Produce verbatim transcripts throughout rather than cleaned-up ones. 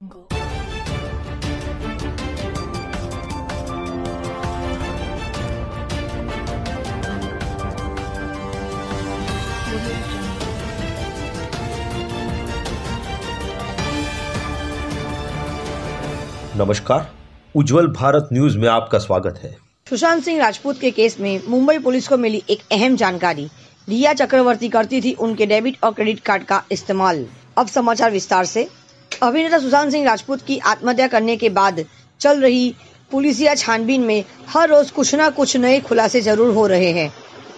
नमस्कार, उज्जवल भारत न्यूज में आपका स्वागत है। सुशांत सिंह राजपूत के केस में मुंबई पुलिस को मिली एक अहम जानकारी। रिया चक्रवर्ती करती थी उनके डेबिट और क्रेडिट कार्ड का इस्तेमाल। अब समाचार विस्तार से। अभिनेता सुशांत सिंह राजपूत की आत्महत्या करने के बाद चल रही पुलिसिया छानबीन में हर रोज कुछ न कुछ नए खुलासे जरूर हो रहे हैं।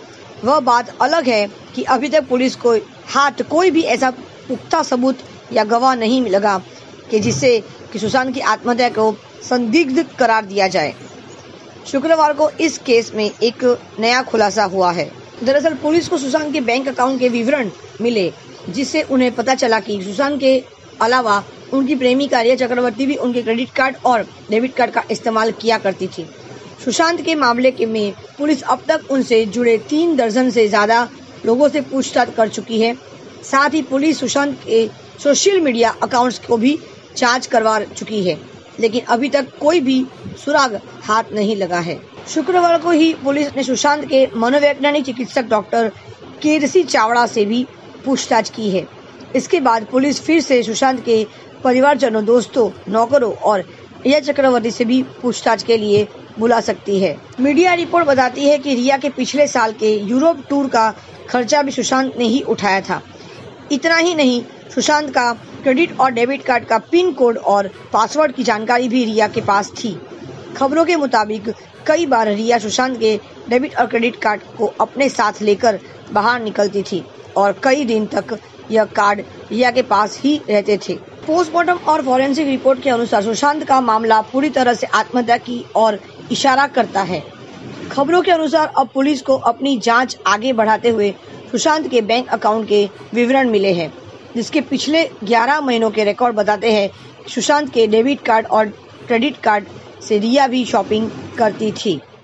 वह बात अलग है कि अभी तक पुलिस को हाथ कोई भी ऐसा पुख्ता सबूत या गवाह नहीं लगा कि जिससे कि सुशांत की आत्महत्या को संदिग्ध करार दिया जाए। शुक्रवार को इस केस में एक नया खुलासा हुआ है। दरअसल पुलिस को सुशांत के बैंक अकाउंट के विवरण मिले, जिससे उन्हें पता चला कि सुशांत के अलावा उनकी प्रेमिका रिया चक्रवर्ती भी उनके क्रेडिट कार्ड और डेबिट कार्ड का इस्तेमाल किया करती थी। सुशांत के मामले के में पुलिस अब तक उनसे जुड़े तीन दर्जन से ज्यादा लोगों से पूछताछ कर चुकी है। साथ ही पुलिस सुशांत के सोशल मीडिया अकाउंट्स को भी जांच करवा चुकी है, लेकिन अभी तक कोई भी सुराग हाथ नहीं लगा है। शुक्रवार को ही पुलिस ने सुशांत के मनोवैज्ञानिक चिकित्सक डॉक्टर कीर्ति चावड़ा से भी पूछताछ की है। इसके बाद पुलिस फिर से सुशांत के परिवारजनों, दोस्तों, नौकरों और रिया चक्रवर्ती से भी पूछताछ के लिए बुला सकती है। मीडिया रिपोर्ट बताती है कि रिया के पिछले साल के यूरोप टूर का खर्चा भी सुशांत ने ही उठाया था। इतना ही नहीं, सुशांत का क्रेडिट और डेबिट कार्ड का पिन कोड और पासवर्ड की जानकारी भी रिया के पास थी। खबरों के मुताबिक कई बार रिया सुशांत के डेबिट और क्रेडिट कार्ड को अपने साथ लेकर बाहर निकलती थी और कई दिन तक यह कार्ड रिया के पास ही रहते थे। पोस्टमार्टम और फॉरेंसिक रिपोर्ट के अनुसार सुशांत का मामला पूरी तरह से आत्महत्या की ओर इशारा करता है। खबरों के अनुसार अब पुलिस को अपनी जांच आगे बढ़ाते हुए सुशांत के बैंक अकाउंट के विवरण मिले हैं, जिसके पिछले ग्यारह महीनों के रिकॉर्ड बताते हैं कि सुशांत के डेबिट कार्ड और क्रेडिट कार्ड से रिया भी शॉपिंग करती थी।